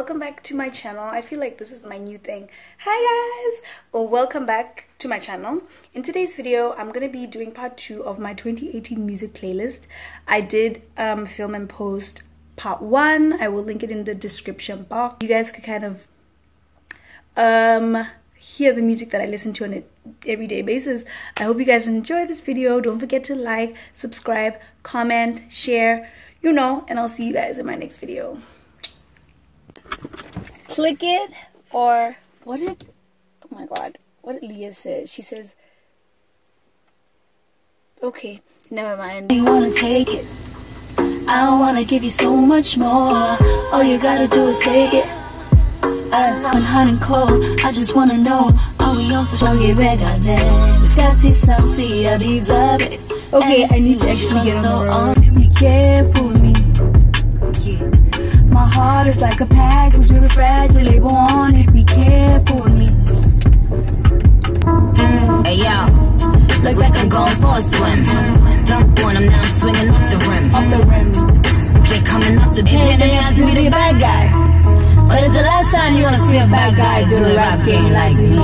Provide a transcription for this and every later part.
welcome back to my channel. I feel like this is my new thing. Hi guys, or welcome back to my channel. In today's video I'm gonna be doing part 2 of my 2018 music playlist. I did film and post part 1. I will link it in the description box. You guys could kind of hear the music that I listen to on an everyday basis. I hope you guys enjoy this video. Don't forget to like, subscribe, comment, share, you know, and I'll see you guys in my next video. Click it, or what did, oh my god, what did Leah say? She says, okay, never mind. You wanna take it, I don't wanna give you so much more. All you gotta do is take it. I'm hot and cold, I just wanna know, are we on for sure? Get back on there. It's got to some see, I deserve it. Okay, I need to actually get on the road. Be careful with me. Yeah. My heart is like a package with a fragile label on it. Be careful with me. Hey yo, look like I'm going for a swim. Dunk on him, now I'm swinging off the rim. Off the rim. They coming up the pin and out to be the bad guy. But it's the last time you gonna see a bad guy do the rap game like me.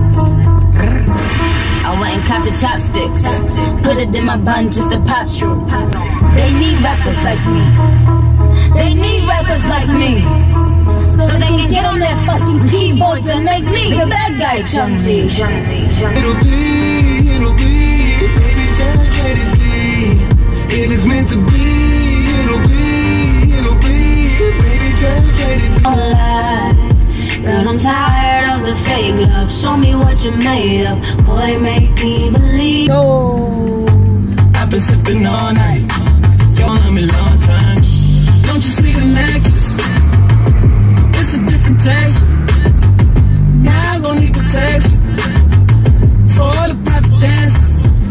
I went and copped the chopsticks, put it in my bun just to pop shroom. They need rappers like me. They need rappers like me, so they can get on their fucking keyboards and make me the bad guy, Chun-Li. It'll be, baby, just let it be. If it's meant to be, it'll be, baby, just let it be. Don't lie, cause I'm tired of the fake love. Show me what you're made of, boy, make me believe. Oh, I've been sipping all night, you love me long time. Don't you see the necklace? It's a different texture. Now I gon' need protection for all the private dances.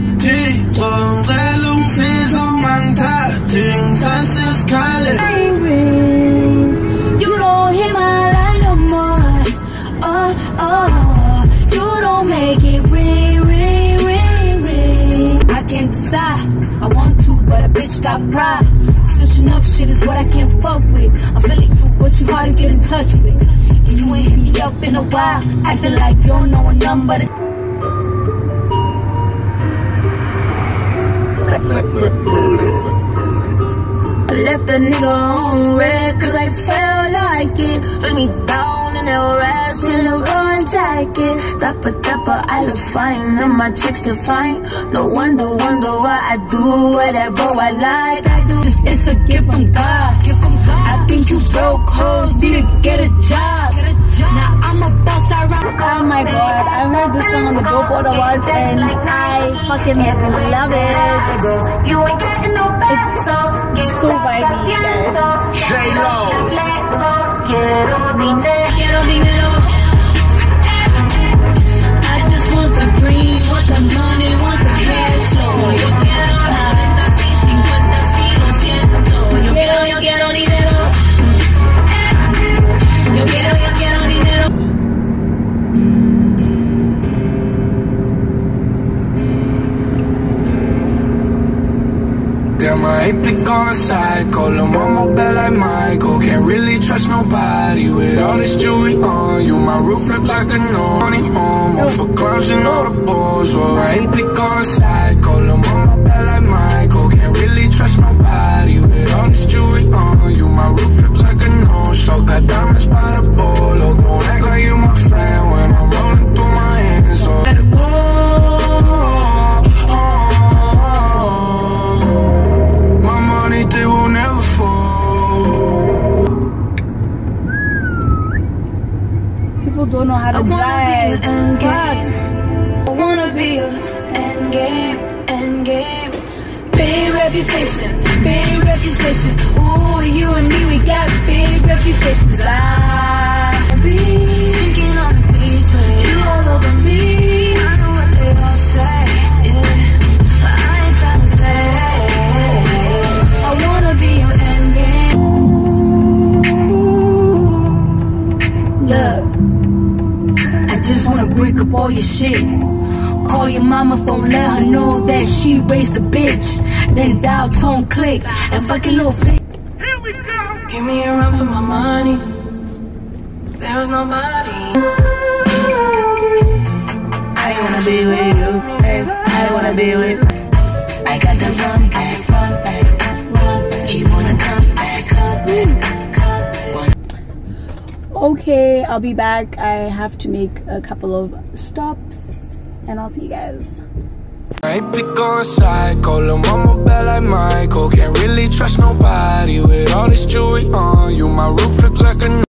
You don't hear my line no more. Oh, you don't make it ring. I can't decide, I want to, but a bitch got pride. Switching up shit is what I can't fuck with. I'm feeling you, but you hard to get in touch with. And you ain't hit me up in a while, acting like you don't know a number. I left a nigga on red, cause I felt like it. Bring me down in that rash in a ruined jacket. Dapper, I look fine, and my chicks define. No wonder why I do whatever I like. I do, it's a gift from God. I think you broke hoes, need to get a job. Now I'm a boss, I rock. oh my god, I heard this song on the Billboard Awards and I fucking love it. It's so vibey, guys. J-Lo. I just want the green, want the money, want the cash flow. Yo quiero dinero. Yo quiero dinero. Damn, I ain't pick on a psycho. Lil' mama bad like Michael. Can't really trust nobody with all this jewelry on you. My roof look like a naughty home. All for clowns and all the balls. Well, I ain't pick on a psycho. Lil' mama bad like Michael. Can't really trust nobody with all this jewelry on you. My roof look like a no-show. Got diamonds by the bolo. Don't act like you my friend when I'm rolling through my hands. So let it go. They will never fall. People don't know how to drive. I wanna be a endgame. Big reputation. Ooh, you and me, we got big reputations. I be drinking on the beach when you all over me. I know what they all say, yeah, but I ain't tryna play. I wanna be your endgame. Look, I just wanna break up all your shit. Call your mama phone, let her know that she raised a bitch. Then dial tone click and fucking little fit. Here we go. Give me a run for my money. There's nobody. I wanna be with you. I wanna be with. I got the run back, run back, run back. You wanna come back, come back, come back. Okay, I'll be back. I have to make a couple of stops, and I'll see you guys. I pick on a side, call him mama bad like Michael. Can't really trust nobody with all this jewelry on you. My roof look like a